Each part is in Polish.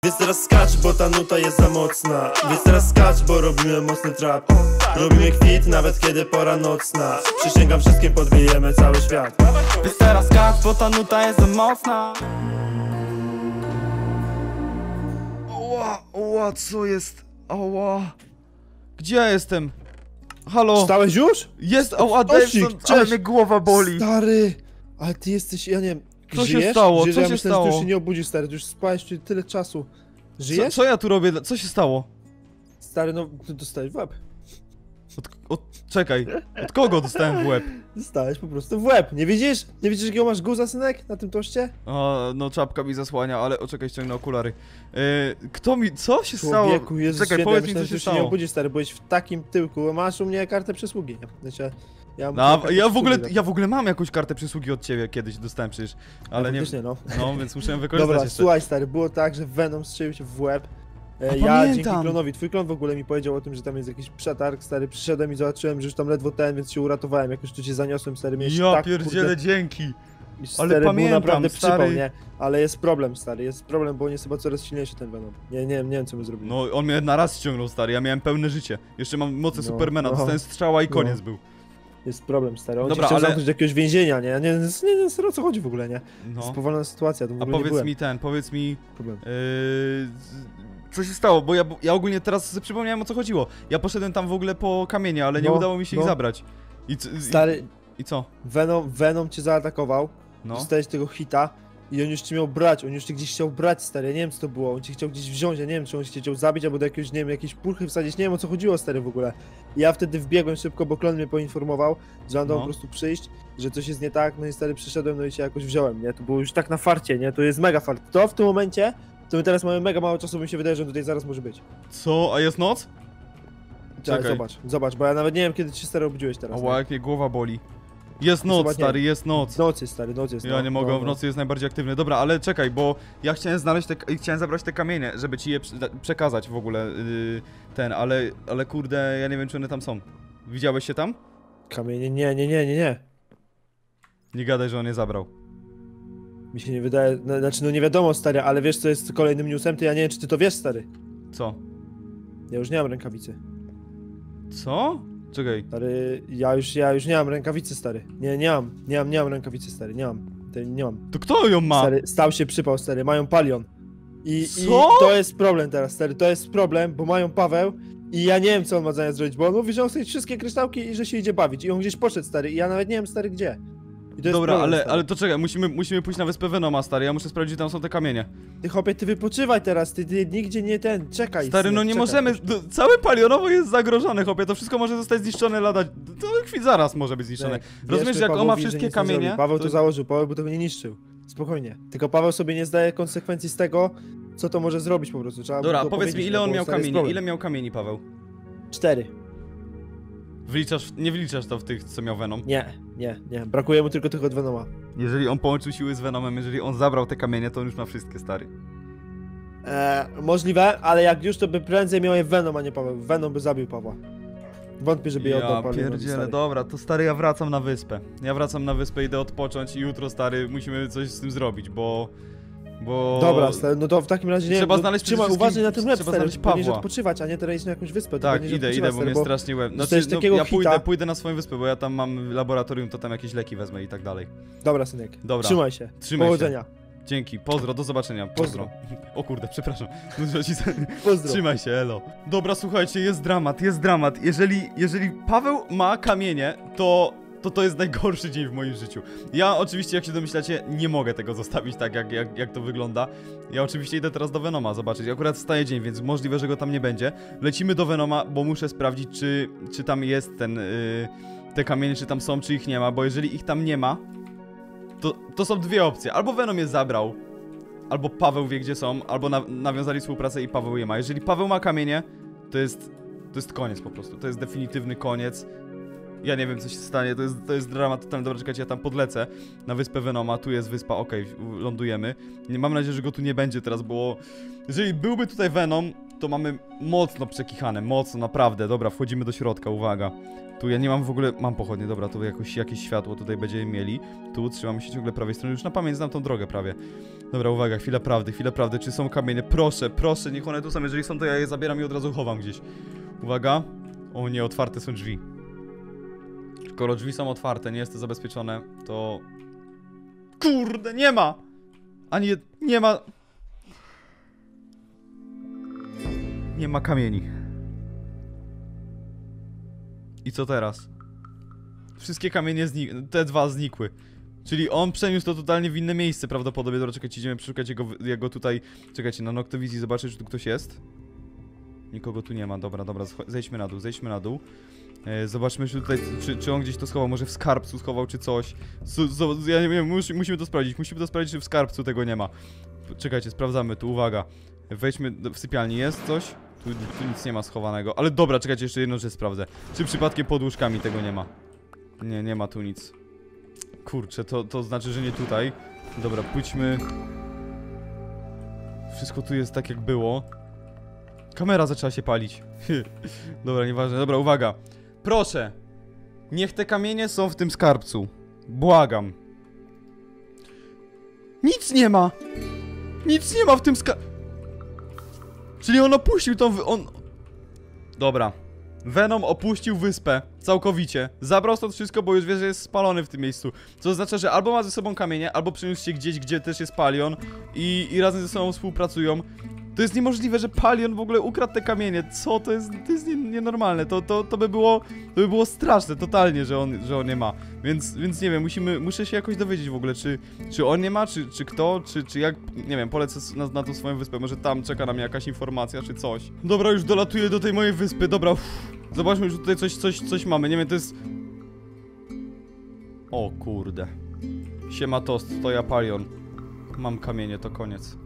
Więc teraz skacz, bo ta nuta jest za mocna. Więc teraz skacz, bo robimy mocny trap. Robimy kwit, nawet kiedy pora nocna. Przysięgam, wszystkim podbijemy cały świat. Więc teraz skacz, bo ta nuta jest za mocna. Oła, co jest? Oła. Gdzie ja jestem? Halo? Wstałeś już? Jest, oła, Osik, Daveson, ale cześć. mnie głowa boli. Stary, ale ty jesteś, ja nie wiem. Co się żyjesz? stało? Żyjesz? Co Ja się myślałem, że stało? ty już się nie obudzisz, stary, ty już spałeś tu tyle czasu. Żyjesz? Co ja tu robię? Co się stało? Stary, no dostałeś w łeb. Czekaj, od kogo dostałem w łeb? Dostałeś po prostu w łeb. Nie widzisz? Nie widzisz, jakiego masz guza, synek, na tym toście? O, no czapka mi zasłania, ale czekaj, ściągnę okulary. Kto mi... Co się stało? Człowieku, Jezus Czekaj, święty, powiedz ja mi, myślałem, co się że się nie stało. obudzisz, stary, byłeś w takim tyłku. Masz u mnie kartę przysługi, nie? Znaczy, ja Ja w ogóle mam jakąś kartę przysługi od ciebie, kiedyś dostałem przecież, ale nie... No. No, więc musiałem wykorzystać Dobra, jeszcze. słuchaj, stary, było tak, że Venom strzelił się w łeb. Ja pamiętam. dzięki klonowi, twój klon w ogóle mi powiedział o tym, że tam jest jakiś przetarg, stary, przyszedłem i zobaczyłem, że już tam ledwo więc się uratowałem, jak już tu cię zaniosłem, stary, miałeś Ja tak, pierdzielę, dzięki. i ale stary, był pamiętam, naprawdę przypał, stary. nie? Ale jest problem, stary, jest problem, bo on jest chyba coraz silniejszy, ten Venom. Nie wiem, co my zrobili. No, on mnie na raz ściągnął, stary, ja miałem pełne życie. Jeszcze mam moce No, Supermana, no. dostałem strzała i koniec był. Jest problem, stary, on Dobra, cię chciał ale- zamknąć do jakiegoś więzienia, nie? Nie, stary, o co chodzi w ogóle, nie? No. Spowolna sytuacja, to w A ogóle nie byłem. powiedz mi, Problem. co się stało, bo ja ogólnie teraz sobie przypomniałem, o co chodziło. Ja poszedłem tam w ogóle po kamienie, ale nie No, udało mi się ich no. zabrać. Stary, I co? Venom cię zaatakował. No. Dostałeś tego hita i on już cię miał brać, on już cię gdzieś chciał brać, stary, ja nie wiem co to było, on cię chciał gdzieś wziąć, ja nie wiem czy on cię chciał zabić albo do jakiegoś, nie wiem, jakiejś pulchy wsadzić, nie wiem o co chodziło, stary, w ogóle. I ja wtedy wbiegłem szybko, bo klon mnie poinformował, że on No. po prostu przyjść, że coś jest nie tak, no i stary, przyszedłem, no i cię jakoś wziąłem, nie, to było już tak na farcie, nie, to jest mega fart. To w tym momencie, to my teraz mamy mega mało czasu, mi się wydaje, że on tutaj zaraz może być. Co? A jest noc? Czekaj, Czekaj. zobacz, bo ja nawet nie wiem kiedy ty się, stary, obudziłeś teraz. Ała, jak mnie głowa boli. Jest noc, Zobacz, nie. stary, jest noc. Noc jest, stary, noc jest. Ja nie mogę, w nocy jest najbardziej aktywny. Dobra, ale czekaj, bo ja chciałem chciałem zabrać te kamienie, żeby ci je przekazać w ogóle, ale kurde, ja nie wiem, czy one tam są. Widziałeś się tam? Kamienie, nie. Nie gadaj, że on je zabrał. Mi się nie wydaje, znaczy no nie wiadomo, stary, ale wiesz co jest kolejnym newsem, to ja nie wiem czy ty to wiesz, stary. Co? Ja już nie mam rękawicy. Co? Czekaj. Stary, ja już nie mam rękawicy, stary. Nie mam rękawicy, stary, nie mam. To kto ją ma? Stary, stał się przypał, stary, mają palion. I Co? to jest problem teraz, stary, to jest problem, bo mają Paweł i ja nie wiem co on ma zamiast zrobić, bo on mówi, że on chce wszystkie kryształki i że się idzie bawić i on gdzieś poszedł, stary, i ja nawet nie wiem, stary, gdzie. I to jest Dobra, problem, stary. ale to czekaj, musimy pójść na wyspę Venoma, stary, ja muszę sprawdzić, gdzie tam są te kamienie. Ty chłopie, ty wypoczywaj teraz, ty nigdzie nie czekaj. Stary, no synek, nie czekaj. możemy, całe palionowo jest zagrożone, chłopie, to wszystko może zostać zniszczone lada, to chwil zaraz może być zniszczone. Rozumiesz, Wierzmy że jak on ma Pawłowi, że wszystkie nic nie kamienie, zrobi. Paweł to założył, Paweł by tego nie niszczył. Spokojnie. Tylko Paweł sobie nie zdaje konsekwencji z tego, co to może zrobić po prostu. Trzeba Dobra, mu to powiedz mi, powiedzieć, ile no, on bo miał stary, jest kamieni, problem. ile miał kamieni, Paweł? 4. Nie wliczasz to w tych, co miał Venom? Nie. Brakuje mu tylko tych od Venoma. Jeżeli on połączył siły z Venomem, jeżeli on zabrał te kamienie, to on już ma wszystkie, stary. Możliwe, ale jak już to by prędzej miał je Venom, a nie Paweł. Venom by zabił Pawła. Wątpię, żeby je oddał Ja Pawłowi, pierdzielę, stary. dobra, to stary, ja wracam na wyspę. Ja wracam na wyspę, idę odpocząć i jutro, stary, musimy coś z tym zrobić, bo... Dobra, stary, no to w takim razie nie Trzeba no, znaleźć przede trzymaj, wszystkim- uważaj na ten łeb, trzeba stary, znaleźć powinieneś Pawła. odpoczywać, a nie teraz iść na jakąś wyspę. Tak, powinieneś idę, odpoczywać, bo stary, mnie strasznie łeb. Znaczy, dostajesz takiego ja hita. pójdę na swoją wyspę, bo ja tam mam laboratorium, to tam jakieś leki wezmę i tak dalej. Dobra, synek. Dobra. Trzymaj się. Trzymaj Powodzenia. Dzięki, pozdro, do zobaczenia. Pozdro. O kurde, przepraszam. Pozdro. Trzymaj się, elo. Dobra, słuchajcie, jest dramat. Jeżeli Paweł ma kamienie, to jest najgorszy dzień w moim życiu. Ja oczywiście, jak się domyślacie, nie mogę tego zostawić tak, jak to wygląda. Ja oczywiście idę teraz do Venoma zobaczyć. Akurat wstaje dzień, więc możliwe, że go tam nie będzie. Lecimy do Venoma, bo muszę sprawdzić, czy tam jest te kamienie, czy tam są, czy ich nie ma, bo jeżeli ich tam nie ma, to są dwie opcje. Albo Venom je zabrał, albo Paweł wie, gdzie są, albo nawiązali współpracę i Paweł je ma. Jeżeli Paweł ma kamienie, to jest koniec po prostu. To jest definitywny koniec. Ja nie wiem, co się stanie, to jest dramat totalny. Dobra, czekajcie, ja tam podlecę na wyspę Venoma, tu jest wyspa, okej, lądujemy. Mam nadzieję, że go tu nie będzie teraz, bo jeżeli byłby tutaj Venom, to mamy mocno przekichane, mocno, naprawdę. Dobra, wchodzimy do środka, uwaga. Tu ja nie mam w ogóle, mam pochodnie, dobra, tu jakieś światło tutaj będziemy mieli. Tu trzymamy się ciągle prawej strony, już na pamięć znam tą drogę prawie. Dobra, uwaga, chwila prawdy, czy są kamienie? Proszę, proszę, niech one tu są, jeżeli są, to ja je zabieram i od razu chowam gdzieś. Uwaga. O nie, otwarte są drzwi. Skoro drzwi są otwarte, nie jest to zabezpieczone, to... Kurde, nie ma! Ani nie ma... Nie ma kamieni. I co teraz? Wszystkie kamienie te dwa znikły. Czyli on przeniósł to totalnie w inne miejsce prawdopodobnie. Dobra, czekajcie, idziemy przeszukać jego tutaj... Czekajcie, na Noctowizji zobaczyć, czy tu ktoś jest. Nikogo tu nie ma, dobra, zejdźmy na dół. Zobaczmy, czy on gdzieś to schował, może w skarbcu schował, czy coś. Ja nie wiem, musimy to sprawdzić, czy w skarbcu tego nie ma. Czekajcie, sprawdzamy tu, uwaga. Wejdźmy w sypialni, jest coś? Tu nic nie ma schowanego, ale dobra, czekajcie, jeszcze jedną rzecz sprawdzę. Czy przypadkiem pod łóżkami tego nie ma? Nie ma tu nic. Kurczę, to znaczy, że nie tutaj. Dobra, pójdźmy. Wszystko tu jest tak, jak było. Kamera zaczęła się palić. Dobra, nieważne. Dobra, uwaga. Proszę. Niech te kamienie są w tym skarbcu. Błagam. Nic nie ma. Nic nie ma w tym Czyli on opuścił tą... Dobra. Venom opuścił wyspę. Całkowicie. Zabrał stąd wszystko, bo już wie, że jest spalony w tym miejscu. Co oznacza, że albo ma ze sobą kamienie, albo przeniósł się gdzieś, gdzie też jest Palion. I razem ze sobą współpracują. To jest niemożliwe, że Palion w ogóle ukradł te kamienie. Co? To jest nienormalne. To by było straszne, totalnie, że on nie ma. Więc nie wiem, muszę się jakoś dowiedzieć w ogóle, czy on nie ma, czy kto, czy jak, nie wiem, polecę na tą swoją wyspę. Może tam czeka na mnie jakaś informacja, czy coś. Dobra, już dolatuję do tej mojej wyspy, dobra. Zobaczmy, już tutaj coś mamy. Nie wiem, to jest... O kurde. Siema tost, to ja Palion. Mam kamienie, to koniec.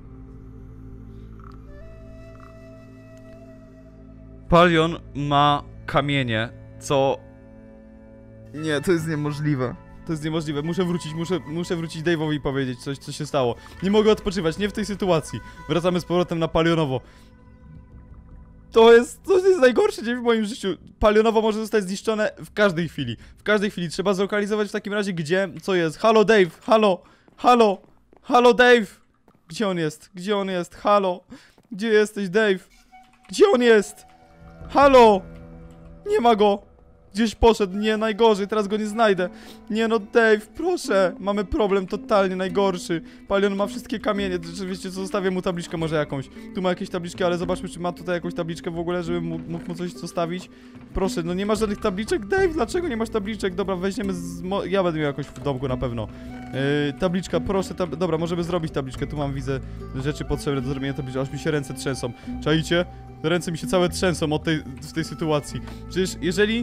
Palion ma kamienie, co... Nie, to jest niemożliwe. To jest niemożliwe, muszę wrócić Dave'owi i powiedzieć co się stało. Nie mogę odpoczywać, nie w tej sytuacji. Wracamy z powrotem na Palionowo. To jest najgorszy dzień w moim życiu. Palionowo może zostać zniszczone w każdej chwili. W każdej chwili trzeba zlokalizować w takim razie, co jest. Halo Dave, halo Dave. Gdzie on jest, halo. Gdzie jesteś, Dave? Gdzie on jest? Halo! Nie ma go! Gdzieś poszedł, nie, najgorzej, teraz go nie znajdę. Nie no, Dave, proszę! Mamy problem totalnie najgorszy. Palion ma wszystkie kamienie, rzeczywiście zostawię mu tabliczkę może jakąś. Tu ma jakieś tabliczki, ale zobaczmy, czy ma tutaj jakąś tabliczkę w ogóle, żebym mógł mu coś zostawić. Proszę, no nie ma żadnych tabliczek? Dave, dlaczego nie masz tabliczek? Dobra, weźmiemy ja będę miał jakoś w domku na pewno. Tabliczka, proszę, dobra, możemy zrobić tabliczkę. Tu mam, widzę, rzeczy potrzebne do zrobienia tabliczki, aż mi się ręce trzęsą. Czaicie? Ręce mi się całe trzęsą w tej sytuacji. Przecież jeżeli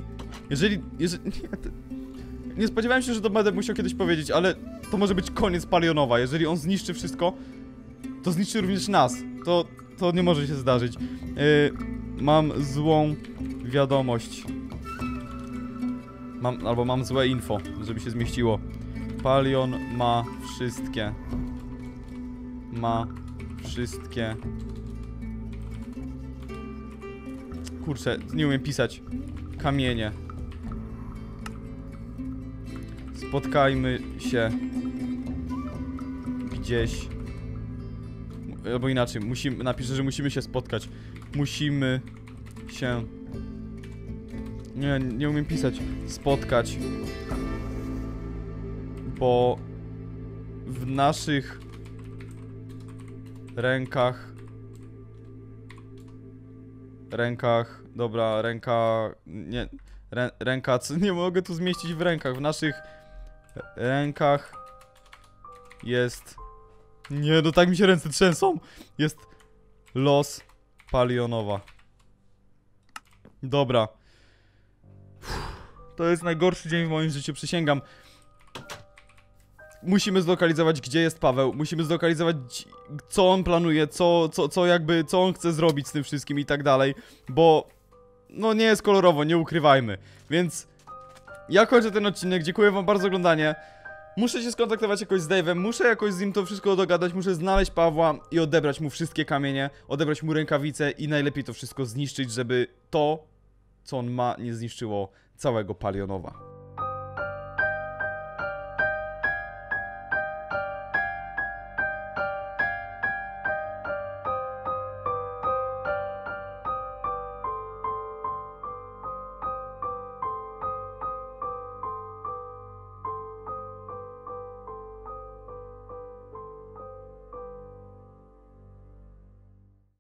nie spodziewałem się, że to będę musiał kiedyś powiedzieć, ale to może być koniec Palionowa. Jeżeli on zniszczy wszystko, to zniszczy również nas. To nie może się zdarzyć. Mam złą wiadomość. Mam złe info, żeby się zmieściło. Palion ma wszystkie. Kurczę, nie umiem pisać. Kamienie. Spotkajmy się gdzieś. Albo inaczej, napiszę, że musimy się spotkać. Musimy się... Nie umiem pisać. Spotkać. Bo w naszych rękach... Dobra, nie... Ręka... Nie mogę tu zmieścić w rękach. W naszych rękach jest... Nie, no tak mi się ręce trzęsą. Jest los Palionowa. Dobra. To jest najgorszy dzień w moim życiu, przysięgam. Musimy zlokalizować, gdzie jest Paweł. Musimy zlokalizować, co on planuje, co on chce zrobić z tym wszystkim i tak dalej. Bo... no nie jest kolorowo, nie ukrywajmy. Więc... ja kończę ten odcinek, dziękuję wam bardzo za oglądanie. Muszę się skontaktować jakoś z Dave'em, muszę jakoś z nim to wszystko dogadać, muszę znaleźć Pawła i odebrać mu wszystkie kamienie, odebrać mu rękawice i najlepiej to wszystko zniszczyć, żeby to, co on ma, nie zniszczyło całego Palionowa.